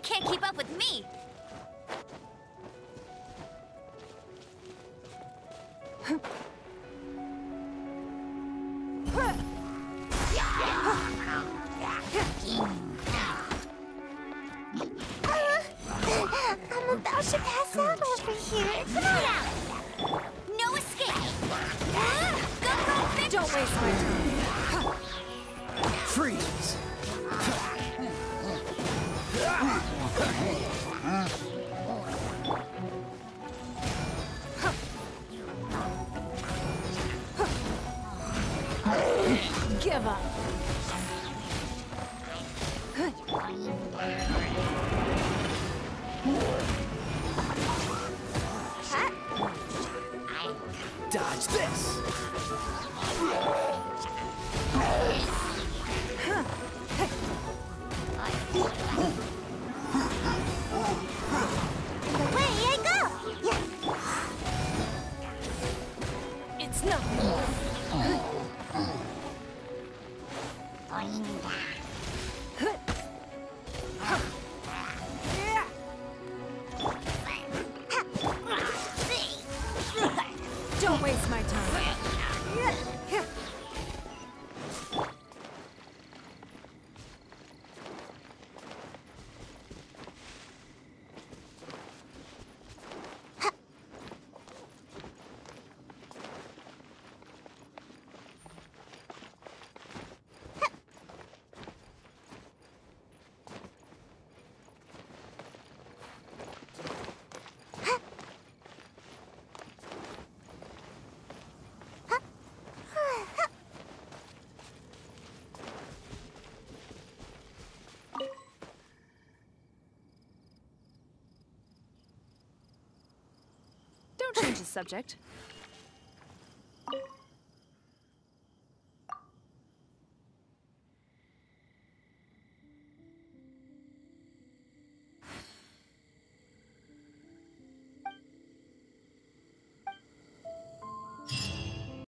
can't keep up with me. I'm about to pass out over here. Come on out. No escape. Go, Don't waste my time. Freeze! Give up. Dodge this! Away I go. Yeah. It's nothing. Don't waste my time. Don't change the subject.